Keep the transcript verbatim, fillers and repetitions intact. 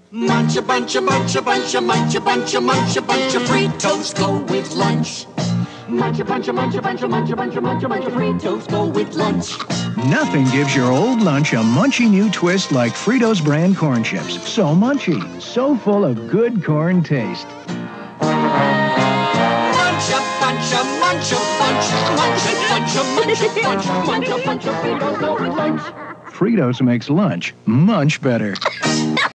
Munch a bunch a bunch a bunch a munch a bunch a munch a bunch of Fritos go with lunch. Munch a bunch a munch a bunch a munch a bunch a munch a bunch of Fritos go with lunch. Nothing gives your old lunch a munchy new twist like Fritos brand corn chips. So munchy, so full of good corn taste. Munch a bunch a munch a bunch munch a bunch a munch a bunch munch a bunch of Fritos go with lunch. Fritos makes lunch much better.